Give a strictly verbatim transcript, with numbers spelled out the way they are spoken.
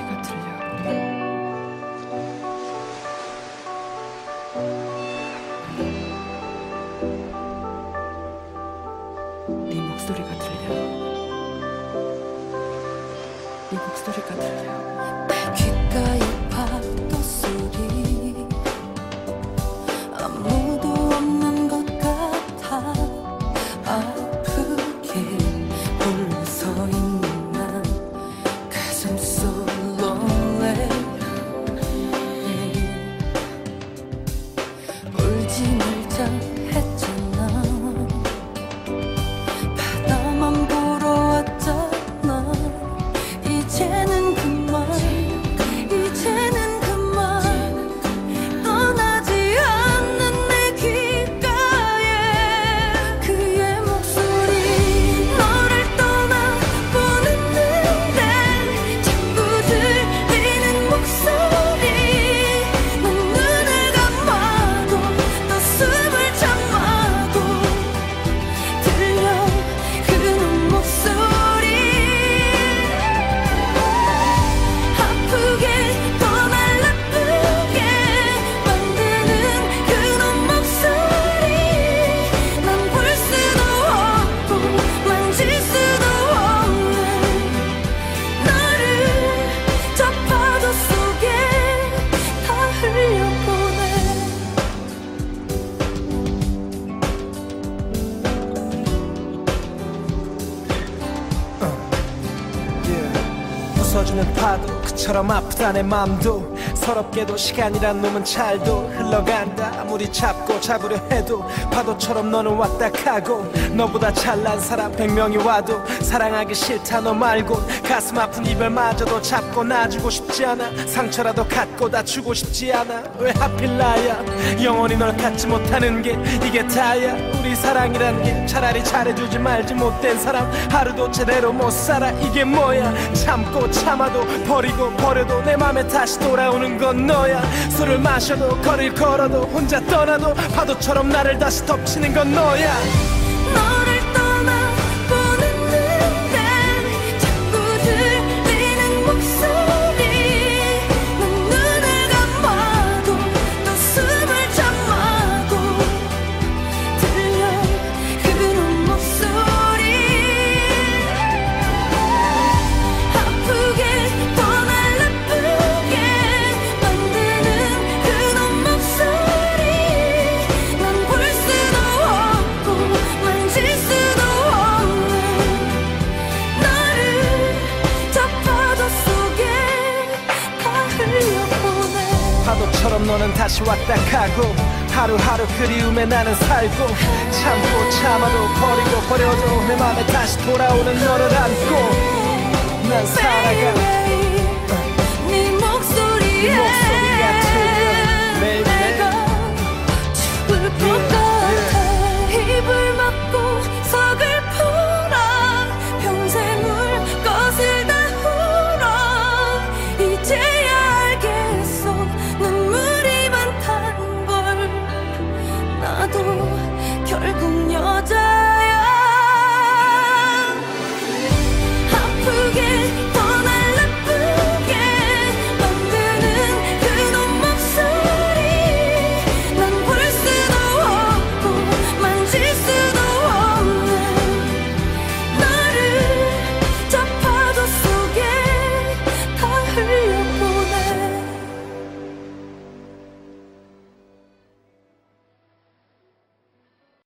목소리가 들려. 네 목소리가 들려. 네 목소리가 들려. 귓가에 파도 소리 아무도 없는 것 같아. 아프게 홀로 서 있는 난 가슴 속 lonely. 울지 말자 했잖아. 바다만 보러 왔잖아. 이제는 그만, 이제는 그만. 떠나지 않는 내 귓가에 그의 목소리. 너를 떠나보냈는데 자꾸 들리는 목소리. 난 눈을 감아도 또 숨을 참아도 들려 그놈 목소리. 아프게 더 날 아프게 만드는 그놈 목소리. 난 볼 수도 없고 만질 수도 없는 너를 저 파도 속에 다 흘려보내. 부서지는 파도 그처럼 아프다 내 맘도. 서럽게도 시간이란 놈은 잘도 흘러간다. 아무리 잡고 잡으려 해도 파도처럼 너는 왔다 가고. 너보다 잘난 사람 백 명이 와도 사랑하기 싫다 너 말고. 가슴 아픈 이별마저도 잡고 놔주고 싶지 않아. 상처라도 갖고 다 주고 싶지 않아. 왜 하필 나야. 영원히 널 갖지 못하는 게 이게 다야. 우리 사랑이란 게 차라리 잘해주지 말지. 못된 사람 하루도 제대로 못 살아. 이게 뭐야. 참고 참아도 버리고 버려도 내 맘에 다시 돌아오는 건 너야. 술을 마셔도 거리를 걸어도 혼자 떠나도 파도처럼 나를 다시 덮치는 건 너야. 너를 떠나보냈는데 자꾸 들리는 목소리. 난 눈을 감아도 또 숨을 참아도 들려 그놈 목소리. 아프게 더 날 아프게 만드는 그놈 목소리. 난 볼 수도 없고 만질 수도 없는 너를 저 파도 속에 다 흘려보내. 파도처럼 너는 다시 왔다 가고. 하루하루 그리움에 나는 살고. 참고 참아도 버리고 버려도 내 맘에 다시 돌아오는 너를 안고 난 살아가. 네 목소리에 목소리가 들려 매일매일. 내가 죽을 것 같아. 입을 막고 서글퍼라. 평생을 것을 다 울어. 이제야 알겠어 눈물이 많단 걸. 나도 결국